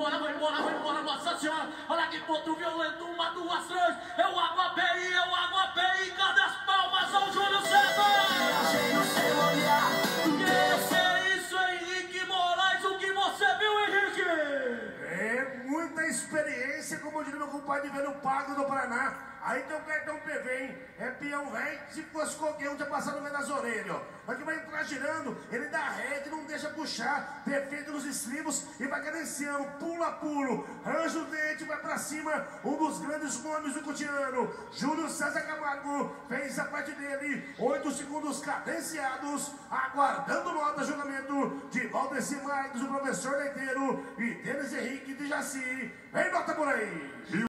embora, nossa senhora. Olha que ponto violento, 1, 2, 3. Eu aguapei, cadê as palmas ao Júlio César? Esse é isso, Henrique Moraes, o que você viu, Henrique? É muita experiência, como diria meu compadre velho Pago do Paraná. Aí tem o cartão PV, hein? É peão velho, se fosse qualquer um, tinha passado no meio das orelhas, ó. Mas que vai entrar girando, ele dá rede, não deixa puxar, perfeito nos estribos e vai cadenciando, pulo a pulo, arranja o dente, vai pra cima, um dos grandes nomes do cotidiano, Júlio César Camargo, fez a parte dele, 8 segundos cadenciados, aguardando nota, julgamento de Valdeci Marques, o professor leiteiro, e Denis Henrique de Jaci. Vem nota por aí!